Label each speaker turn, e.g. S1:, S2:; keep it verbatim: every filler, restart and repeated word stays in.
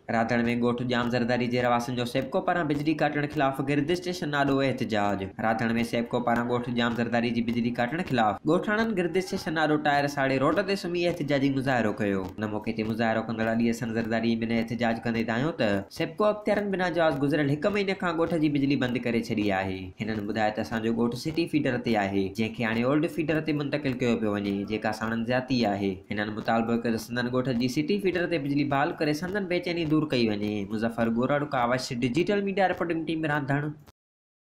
S1: राधण में ॻोठ जाम ज़रदारी जे रवासन जो सेबको पारां बिजली काटण खिलाफ़ गिरद स्टेशन नालो एहतजाज। राधण में सेबको पारां ॻोठ जाम ज़रदारी जी बिजली काटण खिलाफ़ ॻोठाणनि गिरद स्टेशन नालो टायर साड़े रोड ते सुम्ही एहतजाजी मुज़ाहिरो कयो। हुन मौके ते मुज़ाहिरो कंदड़ अली हसन ज़रदारी बिन एहतजाज कंदे ॿुधायो त सेबको अख़्तियारनि बिना जवाज़ गुज़िरियल हिक महीने खां ॻोठ जी बिजली बंदि करे छॾी आहे। हिननि ॿुधायो त असांजो ॻोठ सिटी फीडर ते आहे, जंहिंखे हाणे ओल्ड फीडर ते मुंतक़िल कयो पियो वञे, जेका साणनि ज़्यादती आहे। हिननि मुतालबो कयो त संदन ॻोठ जी सिटी फीडर ते बिजली बहाल करे संदन बेचैनी दूर कई वञे। मुज़फ़र गोराडू का आवाज़ डिजिटल मीडिया रिपोर्टिंग टीम रांधण।